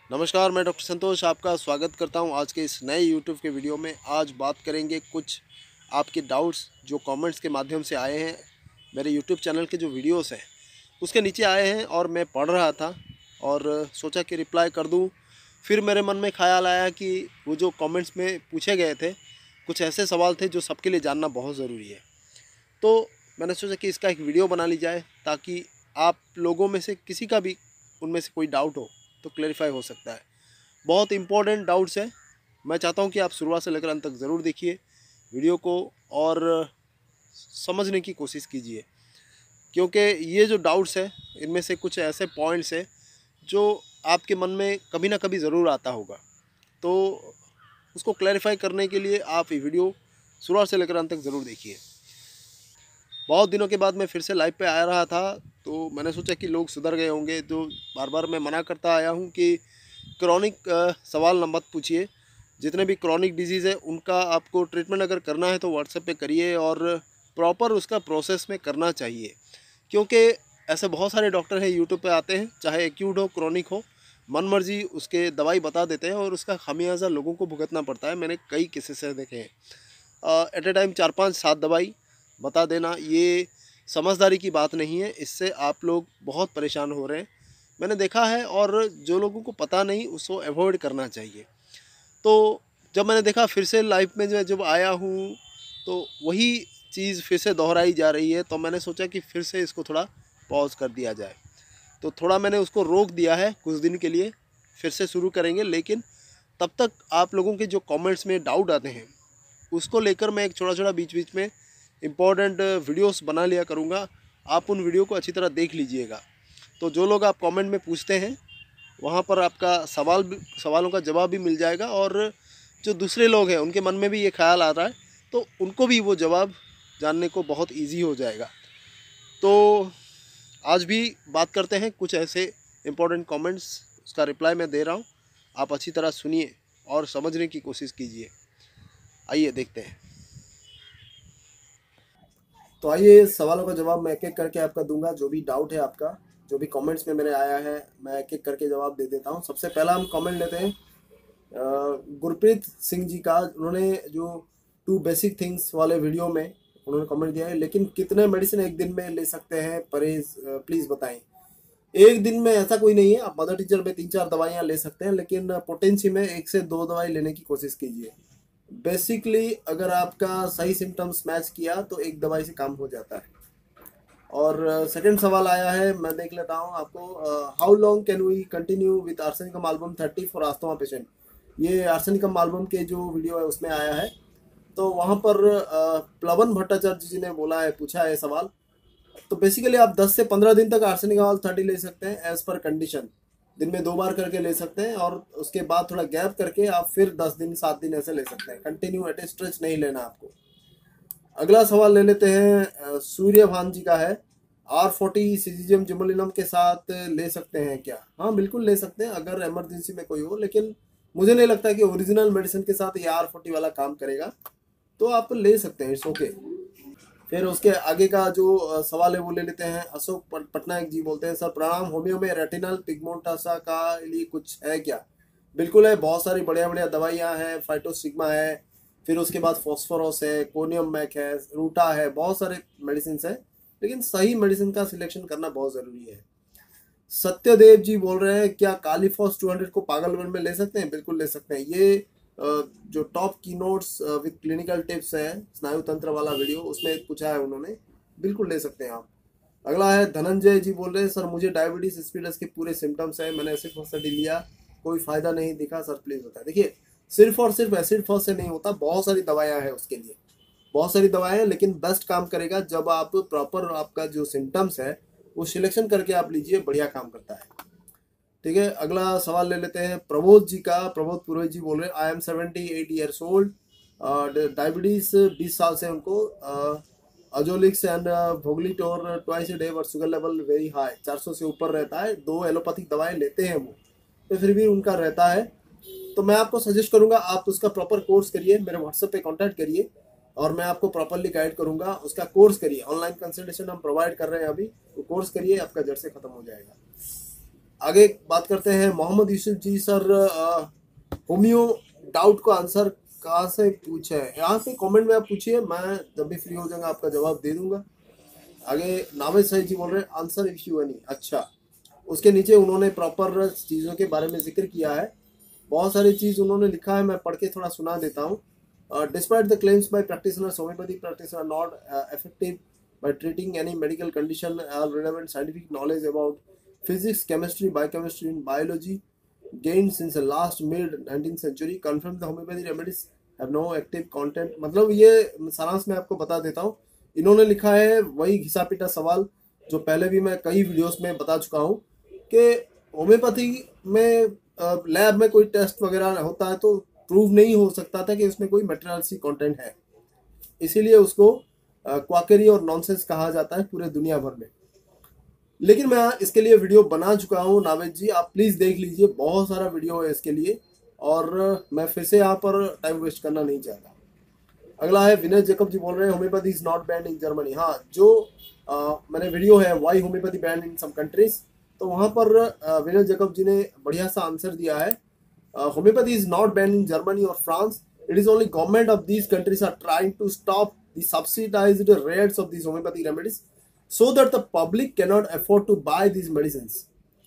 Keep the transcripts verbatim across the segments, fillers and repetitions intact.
नमस्कार, मैं डॉक्टर संतोष आपका स्वागत करता हूं आज के इस नए यूट्यूब के वीडियो में। आज बात करेंगे कुछ आपके डाउट्स जो कमेंट्स के माध्यम से आए हैं। मेरे यूट्यूब चैनल के जो वीडियोस हैं उसके नीचे आए हैं और मैं पढ़ रहा था और सोचा कि रिप्लाई कर दूं। फिर मेरे मन में ख्याल आया कि वो जो कमेंट्स में पूछे गए थे कुछ ऐसे सवाल थे जो सबके लिए जानना बहुत ज़रूरी है। तो मैंने सोचा कि इसका एक वीडियो बना ली जाए ताकि आप लोगों में से किसी का भी उनमें से कोई डाउट हो तो क्लैरिफाई हो सकता है। बहुत इंपॉर्टेंट डाउट्स है। मैं चाहता हूं कि आप शुरुआत से लेकर अंत तक ज़रूर देखिए वीडियो को और समझने की कोशिश कीजिए, क्योंकि ये जो डाउट्स है इनमें से कुछ ऐसे पॉइंट्स हैं जो आपके मन में कभी ना कभी ज़रूर आता होगा। तो उसको क्लैरिफाई करने के लिए आप ये वीडियो शुरुआत से लेकर अंत तक ज़रूर देखिए। बहुत दिनों के बाद मैं फिर से लाइव पे आ रहा था तो मैंने सोचा कि लोग सुधर गए होंगे। तो बार बार मैं मना करता आया हूँ कि क्रॉनिक सवाल न मत पूछिए। जितने भी क्रॉनिक डिजीज़ है उनका आपको ट्रीटमेंट अगर करना है तो व्हाट्सएप पे करिए और प्रॉपर उसका प्रोसेस में करना चाहिए, क्योंकि ऐसे बहुत सारे डॉक्टर हैं यूट्यूब पे आते हैं, चाहे एक्यूट हो क्रॉनिक हो, मन मर्जी उसके दवाई बता देते हैं और उसका खामियाजा लोगों को भुगतना पड़ता है। मैंने कई केसेस से देखे हैं। एट ए टाइम चार पाँच सात दवाई बता देना ये समझदारी की बात नहीं है। इससे आप लोग बहुत परेशान हो रहे हैं, मैंने देखा है। और जो लोगों को पता नहीं उसको अवॉइड करना चाहिए। तो जब मैंने देखा फिर से लाइफ में जो जब आया हूँ तो वही चीज़ फिर से दोहराई जा रही है, तो मैंने सोचा कि फिर से इसको थोड़ा पॉज कर दिया जाए। तो थोड़ा मैंने उसको रोक दिया है कुछ दिन के लिए, फिर से शुरू करेंगे। लेकिन तब तक आप लोगों के जो कमेंट्स में डाउट आते हैं उसको लेकर मैं एक छोटा छोटा बीच बीच में इम्पॉर्टेंट वीडियोस बना लिया करूँगा। आप उन वीडियो को अच्छी तरह देख लीजिएगा। तो जो लोग आप कमेंट में पूछते हैं वहाँ पर आपका सवाल भी सवालों का जवाब भी मिल जाएगा, और जो दूसरे लोग हैं उनके मन में भी ये ख्याल आ रहा है तो उनको भी वो जवाब जानने को बहुत इजी हो जाएगा। तो आज भी बात करते हैं कुछ ऐसे इम्पोर्टेंट कमेंट्स, उसका रिप्लाई मैं दे रहा हूँ। आप अच्छी तरह सुनिए और समझने की कोशिश कीजिए। आइए देखते हैं। तो आइए सवालों का जवाब मैं एक एक करके आपका दूंगा। जो भी डाउट है आपका, जो भी कमेंट्स में मैंने आया है, मैं एक एक करके जवाब दे देता हूँ। सबसे पहला हम कमेंट लेते हैं गुरप्रीत सिंह जी का। उन्होंने जो टू बेसिक थिंग्स वाले वीडियो में उन्होंने कमेंट दिया है, लेकिन कितने मेडिसिन एक दिन में ले सकते हैं परहेज प्लीज़ बताएं। एक दिन में ऐसा कोई नहीं है, आप मदर टीचर में तीन चार दवाइयाँ ले सकते हैं, लेकिन पोटेंसी में एक से दो दवाई लेने की कोशिश कीजिए। बेसिकली अगर आपका सही सिम्टम्स मैच किया तो एक दवाई से काम हो जाता है। और सेकंड सवाल आया है, मैं देख लेता हूँ आपको। How long can we continue with arsenicum album thirty for asthma patient. ये आर्सेनिकम एल्बम के जो वीडियो है उसमें आया है। तो वहाँ पर प्लवन भट्टाचार्य जी ने बोला है, पूछा है सवाल। तो बेसिकली आप दस से पंद्रह दिन तक आर्सेनिकम थर्टी ले सकते हैं एज पर कंडीशन। दिन में दो बार करके ले सकते हैं और उसके बाद थोड़ा गैप करके आप फिर दस दिन सात दिन ऐसे ले सकते हैं। कंटिन्यू एट ए स्ट्रेच नहीं लेना आपको। अगला सवाल ले लेते हैं, सूर्यभान जी का है। आर फोर्टी सीजीएम जिमोलिनम के साथ ले सकते हैं क्या? हाँ बिल्कुल ले सकते हैं अगर इमरजेंसी में कोई हो, लेकिन मुझे नहीं लगता कि ओरिजिनल मेडिसिन के साथ ये आर फोर्टी वाला काम करेगा, तो आप ले सकते हैं, इट्स ओके। फिर उसके आगे का जो सवाल है वो ले लेते हैं। अशोक पटनायक जी बोलते हैं, सर प्रणाम, होमियो में रेटिनल पिगमेंटोसा का लिए कुछ है क्या? बिल्कुल है, बहुत सारी बढ़िया बढ़िया दवाइयाँ हैं। फाइटोसिग्मा है, फिर उसके बाद फॉस्फोरस है, कोनियम मैक है, रूटा है, बहुत सारे मेडिसिन है, लेकिन सही मेडिसिन का सिलेक्शन करना बहुत ज़रूरी है। सत्यदेव जी बोल रहे हैं, क्या कालीफॉस टू हंड्रेड को पागलवन में ले सकते हैं? बिल्कुल ले सकते हैं। ये जो टॉप की नोट्स विद क्लिनिकल टिप्स है, स्नायु तंत्र वाला वीडियो, उसमें पूछा है उन्होंने, बिल्कुल ले सकते हैं आप। अगला है धनंजय जी बोल रहे हैं, सर मुझे डायबिटीज स्पीडस के पूरे सिम्टम्स हैं, मैंने एसिड फॉस्फेट लिया, कोई फायदा नहीं दिखा, सर प्लीज बताएं। देखिए, सिर्फ और सिर्फ एसिड फॉस से नहीं होता, बहुत सारी दवाइयाँ हैं उसके लिए, बहुत सारी दवाएं हैं, लेकिन बेस्ट काम करेगा जब आप प्रॉपर आपका जो सिम्टम्स है वो सिलेक्शन करके आप लीजिए, बढ़िया काम करता है। ठीक है, अगला सवाल ले लेते हैं प्रबोध जी का। प्रबोध पुरोहित जी बोल रहे हैं, I am seventy eight years old, diabetes बीस साल से उनको, अजोलिक्स एंड भोगलीटोर twice a day but sugar level very high, चार सौ से ऊपर रहता है, दो एलोपैथिक दवाएं लेते हैं वो, तो फिर भी उनका रहता है। तो मैं आपको सजेस्ट करूंगा आप उसका प्रॉपर कोर्स करिए, मेरे व्हाट्सएप पे कांटेक्ट करिए और मैं आपको प्रॉपरली गाइड करूंगा। उसका कोर्स करिए, ऑनलाइन कंसल्टेशन हम प्रोवाइड कर रहे हैं अभी, वो कोर्स करिए, आपका जड़ से खत्म हो जाएगा। आगे बात करते हैं Mohammad Yusuf ji. Sir homeo doubt का आंसर कहाँ से पूछे है, यहाँ से कमेंट में आप पूछिए, मैं जब भी फ्री हो जाऊंगा आपका जवाब दे दूंगा। आगे नावेद सही जी बोल रहे हैं आंसर इफ यू एनी। अच्छा, उसके नीचे उन्होंने प्रॉपर चीज़ों के बारे में जिक्र किया है, बहुत सारी चीज़ उन्होंने लिखा है, मैं पढ़ के थोड़ा सुना देता हूँ। Despite the claims by practitioners, homeopathy practice are not effective by treating any medical condition. All relevant scientific knowledge about physics, chemistry, biochemistry, and biology gained since the last mid nineteenth century confirms the homeopathy remedies have no active content। मतलब ये सारांश मैं आपको बता देता हूँ। इन्होंने लिखा है वही घिसा पिटा सवाल जो पहले भी मैं कई वीडियोस में बता चुका हूँ कि होम्योपैथी में लैब में कोई टेस्ट वगैरह होता है तो प्रूव नहीं हो सकता था कि उसमें कोई मेटेरियल्सी कंटेंट है, इसीलिए उसको क्वाकरी और नॉनसेंस कहा जाता है पूरे दुनिया भर में। लेकिन मैं इसके लिए वीडियो बना चुका हूँ नावेद जी, आप प्लीज़ देख लीजिए, बहुत सारा वीडियो है इसके लिए, और मैं फिर से यहाँ पर टाइम वेस्ट करना नहीं चाहता। अगला है विनय जेकब जी बोल रहे हैं homeopathy is not banned in Germany. हाँ, जो आ, मैंने वीडियो है why homeopathy banned in some countries, तो वहाँ पर विनय जेकब जी ने बढ़िया सा आंसर दिया है। Homeopathy is not banned in Germany और France, it is only government of these countries are trying to stop the subsidized rates of these homeopathy remedies so that the public cannot afford to buy these medicines,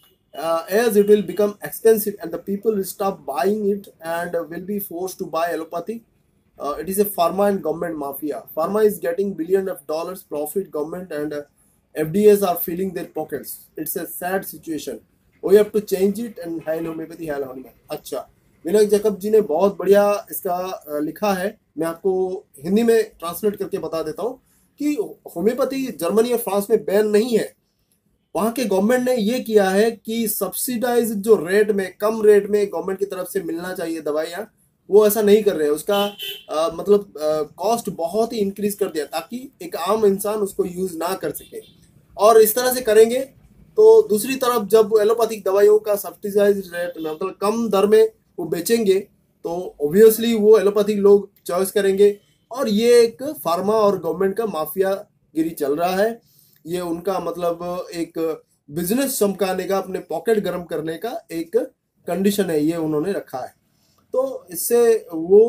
uh, as it will become expensive and the people will stop buying it and will be forced to buy allopathy. Uh, it is a pharma and government mafia. Pharma is getting billion of dollars profit, government and uh, F D As are filling their pockets. It's a sad situation. We have to change it and hail homeopathy, hail homeopathy. अच्छा, विनय Jacob जी ने बहुत बढ़िया इसका लिखा है, मैं आपको हिंदी में ट्रांसलेट करके बता देता हूँ कि होम्योपैथी जर्मनी और फ्रांस में बैन नहीं है। वहाँ के गवर्नमेंट ने ये किया है कि सब्सिडाइज जो रेट में, कम रेट में गवर्नमेंट की तरफ से मिलना चाहिए दवाइयाँ, वो ऐसा नहीं कर रहे हैं। उसका आ, मतलब कॉस्ट बहुत ही इंक्रीज कर दिया ताकि एक आम इंसान उसको यूज ना कर सके, और इस तरह से करेंगे तो दूसरी तरफ जब एलोपैथिक दवाइयों का सब्सिडाइज रेट में, मतलब कम दर में वो बेचेंगे, तो ऑब्वियसली वो एलोपैथिक लोग चॉइस करेंगे, और ये एक फार्मा और गवर्नमेंट का माफिया गिरी चल रहा है। ये उनका मतलब एक बिजनेस चमकाने का, अपने पॉकेट गर्म करने का एक कंडीशन है, ये उन्होंने रखा है। तो इससे वो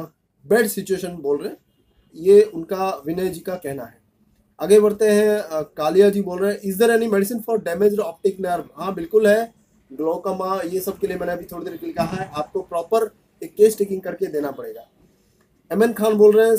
बैड सिचुएशन बोल रहे हैं, ये उनका विनय जी का कहना है। आगे बढ़ते हैं, कालिया जी बोल रहे हैं is there any medicine for damaged optic nerve. हाँ बिल्कुल है, ग्लोकोमा ये सब के लिए मैंने अभी थोड़ी देर के लिए कहा है, आपको प्रॉपर एक केस टेकिंग करके देना पड़ेगा। एमएन खान बोल रहे हैं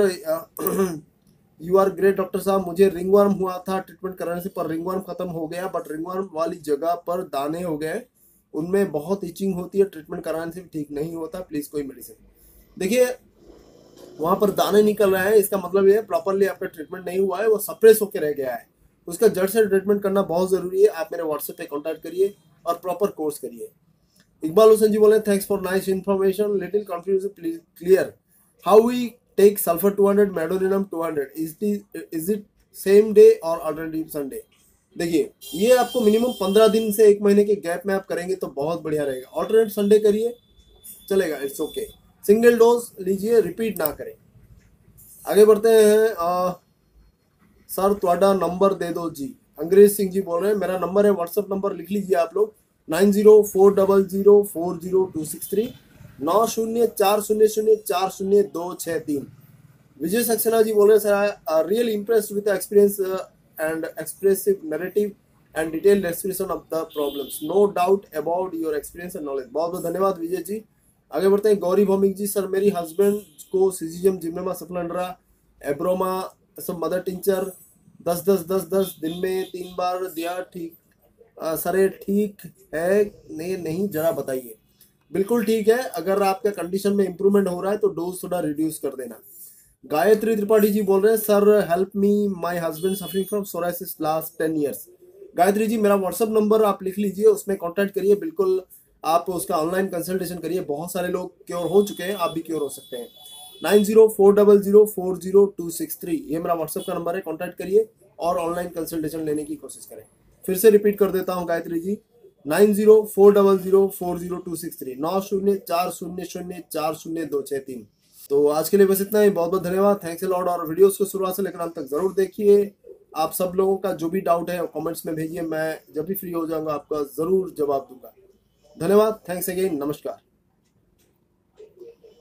sir you are great doctor साहब, मुझे रिंगवर्म हुआ था ट्रीटमेंट कराने से, पर रिंगवर्म खत्म हो गया, बट रिंगवर्म वाली जगह पर दाने हो गए, उनमें बहुत इचिंग होती है, ट्रीटमेंट कराने से भी ठीक नहीं होता, प्लीज कोई मेडिसिन। देखिए वहां पर दाने निकल रहे हैं, इसका मतलब ये प्रॉपरली आपका ट्रीटमेंट नहीं हुआ है, वो सप्रेस होकर रह गया है, उसका जड़ से ट्रीटमेंट करना बहुत जरूरी है। आप मेरे व्हाट्सएप पे कॉन्टैक्ट करिए और प्रॉपर कोर्स करिए। इकबाल हुसैन जी बोले thanks for nice information, little confuse please clear how we take sulphur two hundred, medorrhinum two hundred, is it same day or alternative Sunday. देखिए ये आपको मिनिमम पंद्रह दिन से एक महीने के गैप में आप करेंगे तो बहुत बढ़िया रहेगा। ऑल्टरनेट संडे करिए चलेगा, इट्स ओके। सिंगल डोज लीजिए, रिपीट ना करें। आगे बढ़ते हैं, आ, सर थोड़ा नंबर दे दो जी। अंग्रेज सिंह जी बोल रहे हैं मेरा नंबर है, व्हाट्सएप नंबर लिख लीजिए आप लोग, nine zero four double zero four zero two six three, नौ शून्य चार शून्य शून्य चार शून्य दो छः तीन। विजय सक्सेना जी बोल रहे हैं sir I real impressed with experience and expressive narrative and detailed explanation of the problems, no doubt about your experience and knowledge. बहुत बहुत धन्यवाद विजय जी। आगे बढ़ते हैं, गौरी भौमिक जी सर मेरी हस्बैंड को सिजियम जिम्नोमा सप्लेंड्रा एब्रोमा सब मदर टिंचर दस दस दस दस दिन में तीन बार दिया, ठीक सर ठीक है नहीं नहीं जरा बताइए। बिल्कुल ठीक है, अगर आपका कंडीशन में इंप्रूवमेंट हो रहा है तो डोज थोड़ा रिड्यूस कर देना। गायत्री त्रिपाठी जी बोल रहे हैं sir help me my husband suffering from psoriasis last ten years. Gayatri ji मेरा व्हाट्सएप नंबर आप लिख लीजिए, उसमें कॉन्टैक्ट करिए, बिल्कुल आप उसका ऑनलाइन कंसल्टेशन करिए, बहुत सारे लोग क्योर हो चुके हैं, आप भी क्योर हो सकते हैं। Nine zero four double zero four zero two six three ये मेरा व्हाट्सएप का नंबर है, कॉन्टैक्ट करिए और ऑनलाइन कंसल्टेशन लेने की कोशिश करें। फिर से रिपीट कर देता हूँ Gayatri ji, nine zero four double zero four zero two six three, नौ शून्य चार शून्य शून्य चार शून्य दो छः तीन। तो आज के लिए बस इतना ही, बहुत बहुत धन्यवाद, थैंक्स अ लॉट। और वीडियोस को शुरुआत से लेकर अंत तक जरूर देखिए। आप सब लोगों का जो भी डाउट है कमेंट्स में भेजिए, मैं जब भी फ्री हो जाऊंगा आपका ज़रूर जवाब दूंगा। धन्यवाद, थैंक्स अगेन, नमस्कार।